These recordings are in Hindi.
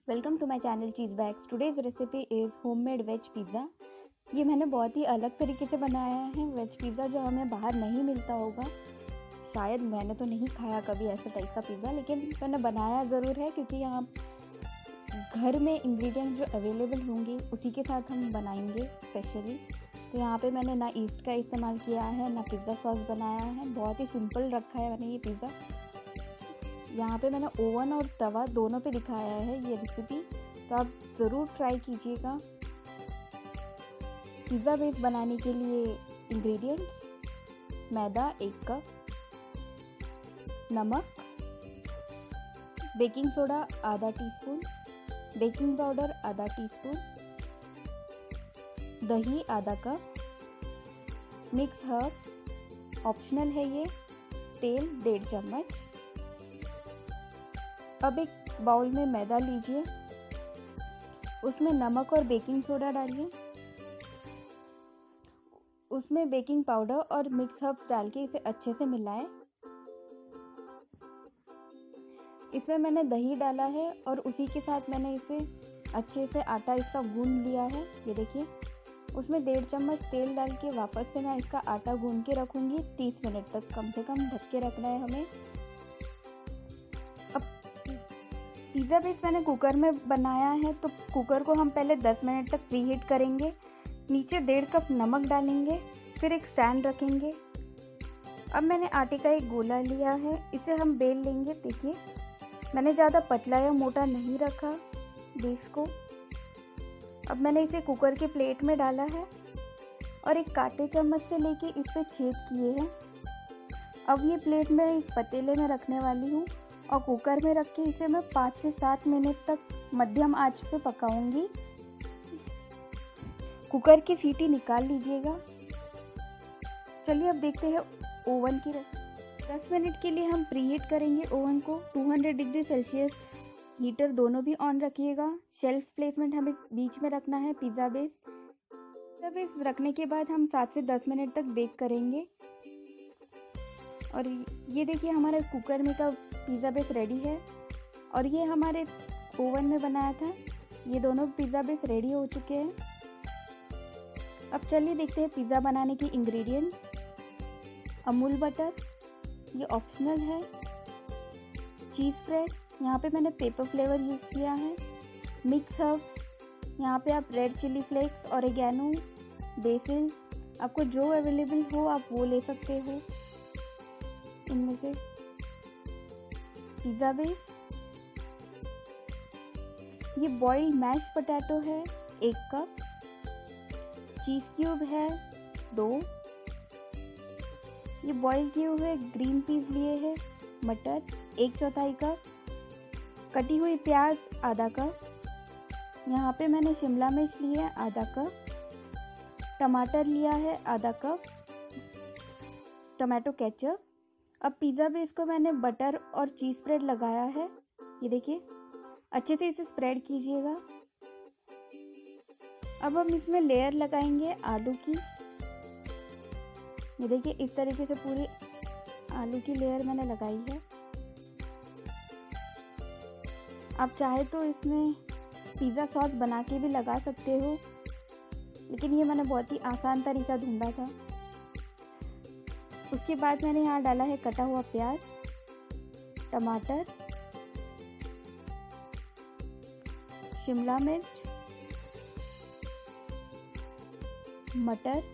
Welcome to my channel cheese bags. Today's recipe is homemade veg pizza. ये मैंने बहुत ही अलग तरीके से बनाया है वेज पिज़्ज़ा, जो हमें बाहर नहीं मिलता होगा। शायद मैंने तो नहीं खाया कभी ऐसा टाइप का पिज़्ज़ा, लेकिन मैंने बनाया ज़रूर है क्योंकि यहाँ घर में इंग्रेडिएंट जो अवेलेबल होंगे उसी के साथ हम बनाएंगे स्पेशली। तो यहाँ पे मैंने ना ईस्ट का इस्तेमाल किया है ना पिज़्ज़ा सॉस बनाया है, बहुत ही सिंपल रखा है मैंने ये पिज़्ज़ा। यहाँ पे मैंने ओवन और तवा दोनों पे दिखाया है ये रेसिपी, तो आप ज़रूर ट्राई कीजिएगा। पिज़्ज़ा बेस बनाने के लिए इंग्रेडिएंट्स: मैदा 1 कप, नमक, बेकिंग सोडा आधा टीस्पून, बेकिंग पाउडर आधा टीस्पून, दही आधा कप, मिक्स हर्ब्स ऑप्शनल है ये, तेल 1.5 चम्मच। अब एक बाउल में मैदा लीजिए, उसमें नमक और बेकिंग सोडा डालिए, उसमें बेकिंग पाउडर और मिक्स हर्ब्स डाल के इसे अच्छे से मिलाएं। इसमें मैंने दही डाला है और उसी के साथ मैंने इसे अच्छे से आटा इसका गूंद लिया है। ये देखिए, उसमें 1.5 चम्मच तेल डाल के वापस से मैं इसका आटा गूंद के रखूँगी 30 मिनट तक, कम से कम ढक के रखना है हमें। अब पिज़्ज़ा बेस मैंने कुकर में बनाया है, तो कुकर को हम पहले 10 मिनट तक प्रीहीट करेंगे। नीचे 1.5 कप नमक डालेंगे, फिर एक स्टैंड रखेंगे। अब मैंने आटे का एक गोला लिया है, इसे हम बेल लेंगे। देखिए, मैंने ज़्यादा पतला या मोटा नहीं रखा बेस को। अब मैंने इसे कुकर के प्लेट में डाला है और एक कांटे चम्मच से लेके इस पे छेद किए हैं। अब ये प्लेट मैं इस पतीले में रखने वाली हूँ और कुकर में रख के इसे मैं 5 से 7 मिनट तक मध्यम आंच पे पकाऊंगी। कुकर की सीटी निकाल लीजिएगा। चलिए अब देखते हैं ओवन की 10 मिनट के लिए हम प्रीहीट करेंगे ओवन को। 200 डिग्री सेल्सियस हीटर दोनों भी ऑन रखिएगा। शेल्फ प्लेसमेंट हमें बीच में रखना है पिज़्ज़ा बेस रखने के बाद हम 7 से 10 मिनट तक बेक करेंगे। और ये देखिए, हमारे कुकर में का पिज़्ज़ा बेस रेडी है और ये हमारे ओवन में बनाया था। ये दोनों पिज़्ज़ा बेस रेडी हो चुके हैं। अब चलिए देखते हैं पिज़्ज़ा बनाने की इंग्रेडिएंट्स। अमूल बटर, ये ऑप्शनल है। चीज़ स्प्रेड, यहाँ पे मैंने पेपर फ्लेवर यूज़ किया है। मिक्स हर्ब्स, यहाँ पे आप red chilli flakes, oregano, basil, आपको जो अवेलेबल हो आप वो ले सकते हो इनमें से। पिज़्ज़ा बेस, ये बॉइल्ड मैश पोटैटो है 1 कप, चीज़ क्यूब है 2, ये बॉइल किए हुए ग्रीन पीस लिए हैं, मटर 1/4 कप, कटी हुई प्याज आधा कप, यहाँ पे मैंने शिमला मिर्च ली है आधा कप, टमाटर लिया है आधा कप, टमाटो केचप। अब पिज़्ज़ा बेस को मैंने बटर और चीज़ स्प्रेड लगाया है। ये देखिए, अच्छे से इसे स्प्रेड कीजिएगा। अब हम इसमें लेयर लगाएंगे आलू की। ये देखिए, इस तरीके से पूरी आलू की लेयर मैंने लगाई है। आप चाहे तो इसमें पिज़्ज़ा सॉस बना के भी लगा सकते हो, लेकिन ये मैंने बहुत ही आसान तरीका ढूंढा था। उसके बाद मैंने यहाँ डाला है कटा हुआ प्याज, टमाटर, शिमला मिर्च, मटर।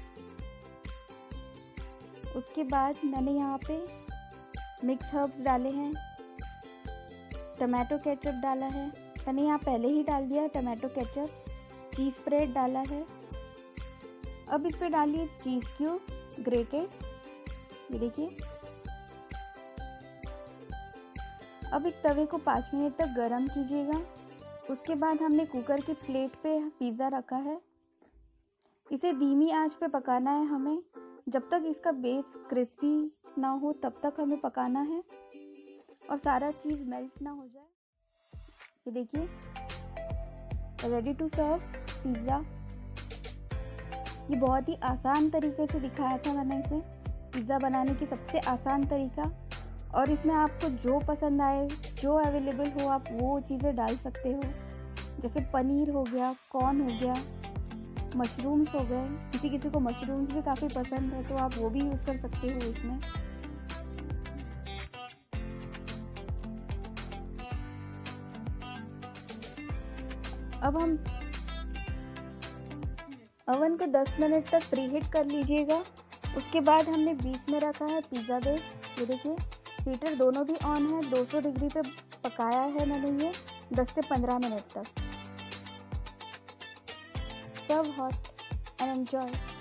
उसके बाद मैंने यहाँ पे मिक्स हर्ब्स डाले हैं, टमाटो केचप डाला है, मैंने यहाँ पहले ही डाल दिया टमाटो केचप, चीज़ स्प्रेड डाला है। अब इस पे डालिए चीज़ क्यूब ग्रेटेड। ये देखिए, अब एक तवे को 5 मिनट तक गरम कीजिएगा। उसके बाद हमने कुकर की प्लेट पे पिज़्ज़ा रखा है। इसे धीमी आंच पे पकाना है हमें, जब तक इसका बेस क्रिस्पी ना हो तब तक हमें पकाना है और सारा चीज़ मेल्ट ना हो जाए। ये देखिए, रेडी टू सर्व पिज़्ज़ा। ये बहुत ही आसान तरीके से दिखाया था मैंने इसे, पिज़्ज़ा बनाने की सबसे आसान तरीका। और इसमें आपको जो पसंद आए, जो अवेलेबल हो, आप वो चीज़ें डाल सकते हो। जैसे पनीर हो गया, कॉर्न हो गया, मशरूम्स हो गए। किसी किसी को मशरूम्स भी काफ़ी पसंद है, तो आप वो भी यूज़ कर सकते हो इसमें। अब हम ओवन को 10 मिनट तक प्रीहीट कर लीजिएगा। उसके बाद हमने बीच में रखा है पिज़्ज़ा बेस। ये देखिए, हीटर दोनों भी ऑन है। 200 डिग्री पे पकाया है मैंने ये 10 से 15 मिनट तक। Serve hot and enjoy.